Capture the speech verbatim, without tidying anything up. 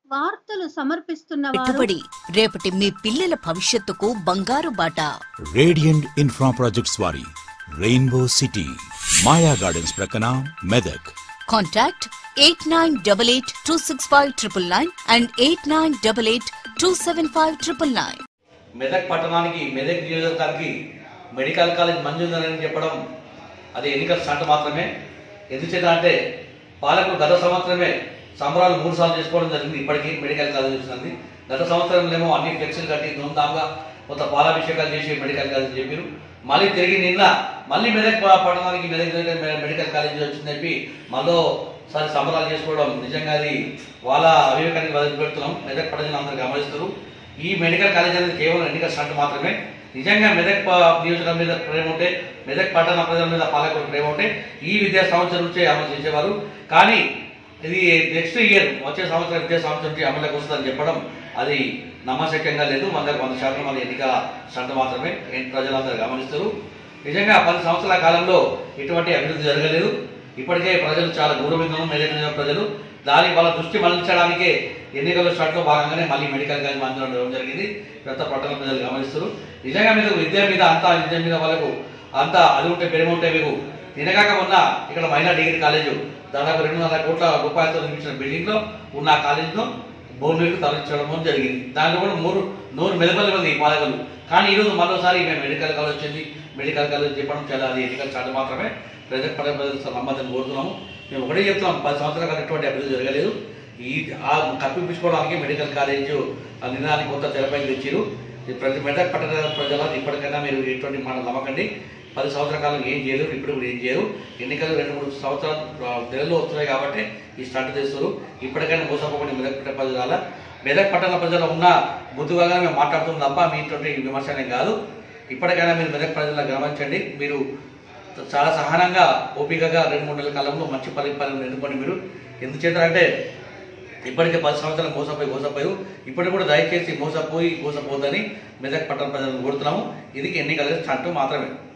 వార్తలు సమర్పిస్తున్న వారు పెట్టుబడి రేపటి మీ పిల్లల భవిష్యత్తుకు బంగారు బాట. రేడియంట్ ఇన్ఫ్రా ప్రాజెక్ట్స్ వారి రెయిన్బో సిటీ మాయా గార్డెన్స్ ప్రక్కన Medak. Contact eight nine double eight two six five triple nine and eight nine double eight two seven five triple nine. Medak పట్టణానికి మెదక్ నియోజకవర్గానికి మెడికల్ కాలేజ్ మంజూరని చెప్పడం అది ఎన్నికల స్టార్ట్ మాత్రమే. ఎందుచేత అంటే పాలకులు గత సంవత్సరమే సంబరాలు మూడు సార్లు చేసుకోవడం జరిగింది. ఇప్పటికీ మెడికల్ కాలేజ్ వచ్చింది. గత సంవత్సరంలో అన్ని ఫ్లెక్సీలు కట్టి ధూమ్ధామ్గా కొంత పాలాభిషేకాలు చేసి మెడికల్ కాలేజ్ చెప్పారు. మళ్ళీ తిరిగి నిన్న మళ్ళీ మెదక్ పట్టణానికి మెదక్ మెడికల్ కాలేజ్ వచ్చిందని చెప్పి మరోసారి సంబరాలు చేసుకోవడం నిజంగా అది వాళ్ళ అవివేకానికి వదిలిపెడుతున్నాం. మెదక్ ప్రజలందరూ గమనిస్తారు. ఈ మెడికల్ కాలేజ్ అనేది కేవలం ఎన్నికల స్టార్ట్ మాత్రమే. నిజంగా మెదక్ నియోజకవర్గం మీద ప్రేమ ఉంటే, మెదక్ పట్టణ ప్రజల మీద పాలకుల ప్రేమ ఉంటే ఈ విద్యా సంవత్సరం నుంచే అమలు చేసేవారు. కానీ ఇది నెక్స్ట్ ఇయర్ వచ్చే సంవత్సరం విద్యా సంవత్సరం నుంచి అమలులోకి వస్తుందని చెప్పడం అది నమ్మశక్యంగా లేదు. వంద వంద శాతం మన ఎన్నికల స్టార్ట్ మాత్రమే ప్రజలందరూ గమనిస్తారు. నిజంగా పది సంవత్సరాల కాలంలో ఎటువంటి అభివృద్ధి జరగలేదు. ఇప్పటికే ప్రజలు చాలా గౌరవంగా మెదక్ ప్రజలు దాని వాళ్ళ దృష్టి మళ్లించడానికే ఎన్నికల స్టార్ట్లో భాగంగానే మళ్ళీ మెడికల్ కాలేజ్ మంజూరు జరిగింది. పెద్ద పట్టణ ప్రజలు గమనిస్తారు. నిజంగా మీకు విద్య మీద అంతా విద్య మీద వాళ్ళకు అంతా అది ఉంటే ప్రేమ ఉంటే మీకు తినగాక ఉన్న ఇక్కడ మహిళా డిగ్రీ కాలేజు దాదాపు రెండు వందల కోట్ల రూపాయలతో నిర్మించిన బిల్డింగ్లో ఉన్న ఆ కాలేజీలో భూమికి తరలించడం జరిగింది. దాంట్లో కూడా మూడు నూరు మెదపల్లి మంది పాలకులు. కానీ ఈరోజు మరోసారి మేము మెడికల్ కాలేజ్ వచ్చింది మెడికల్ కాలేజ్ చెప్పడం చాలా అది ఎన్నికల స్టార్ట్ మాత్రమే. ప్రజల పడే ప్రజలు నమ్మకం కోరుతున్నాము. మేము ఒకటే చెప్తున్నాం, పది సంవత్సరాల ఎటువంటి అభివృద్ధి జరగలేదు. ఈ ఆ కప్పిపించుకోవడానికి మెడికల్ కాలేజ్ నిర్ణయానికి కొత్త తెరపైకి తెచ్చారు. ప్రతి మెదక్ పట్టణ ప్రజలు ఇప్పటికైనా మీరు ఎటువంటి మాట నమ్మకండి. పది సంవత్సరాల కాలం ఏం చేయలేరు, ఇప్పుడు కూడా ఏం చేయరు. ఎన్నికలు రెండు మూడు సంవత్సరాలు నెలలు వస్తున్నాయి కాబట్టి ఈ స్టార్ట్ చేస్తారు. ఇప్పటికైనా మోసపోకుండా మెదక్ పట్టణ ప్రజల మెదక్ పట్టణ ప్రజలు ఉన్న బుద్ధిగా మేము మాట్లాడుతున్నాం తప్ప మీటువంటి విమర్శనే కాదు. ఇప్పటికైనా మీరు మెదక్ ప్రజలను గమనించండి. మీరు చాలా సహనంగా ఓపికగా రెండు మూడు నెలల కాలంలో మంచి పరిపాలన ఎన్నుకోండి. మీరు ఎందుచేతంటే ఇప్పటికే పది సంవత్సరాలు మోసపోయి మోసపోయారు. ఇప్పటికి కూడా దయచేసి మోసపోయి మోసపోదని మెదక్ పట్టణ ప్రజలను కోరుతున్నాము. ఇది ఎన్నికల స్టార్ట్ మాత్రమే.